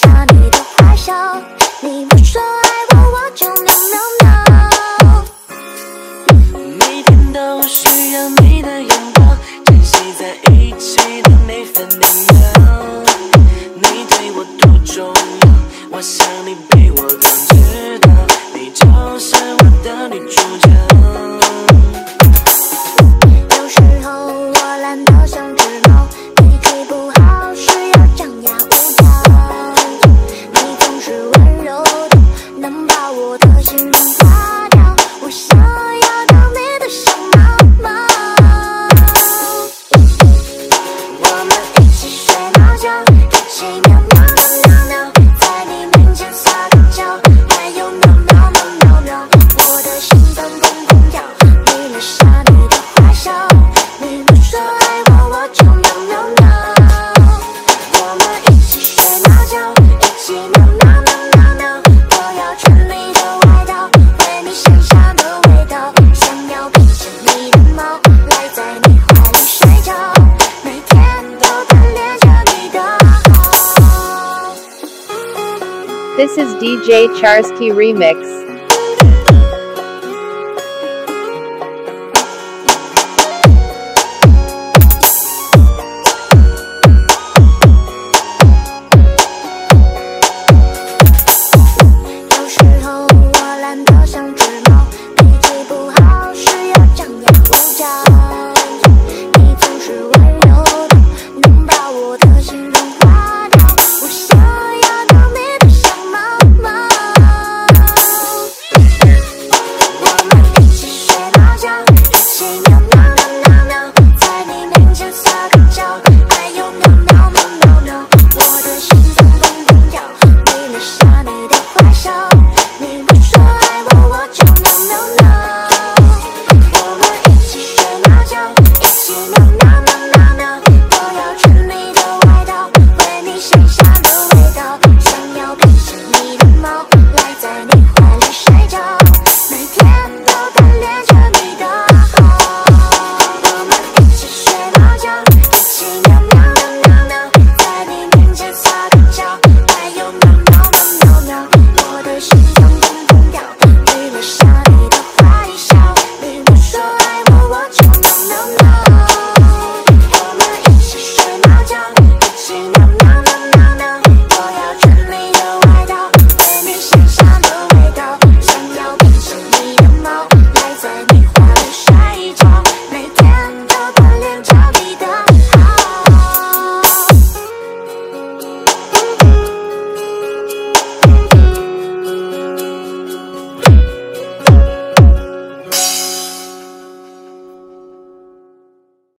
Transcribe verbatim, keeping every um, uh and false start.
下你的坏笑，你不说爱我，我就喵喵喵。 每天都需要你的拥抱，珍惜在一起的每分每秒。你对我多重要，我想你比我更知道，你就是我的女主角。 有时候我懒得像只猫，脾气不好时要张牙舞爪。你总是温柔的，能把我的心融化掉。我想要当你的小猫猫。我们一起睡猫觉，一起喵喵喵喵，在你面前撒个娇，还有喵喵喵喵喵，我的心脏砰砰跳，迷了傻你的坏笑，你不说爱我，我就喵喵喵。我们一起睡猫觉，一起喵喵喵喵喵，我要穿你的外套，闻你身上的味道，想要变成你的猫，赖在你怀里睡觉，每天都贪恋着你的好。 This is D J Charzkie Remix. Bye.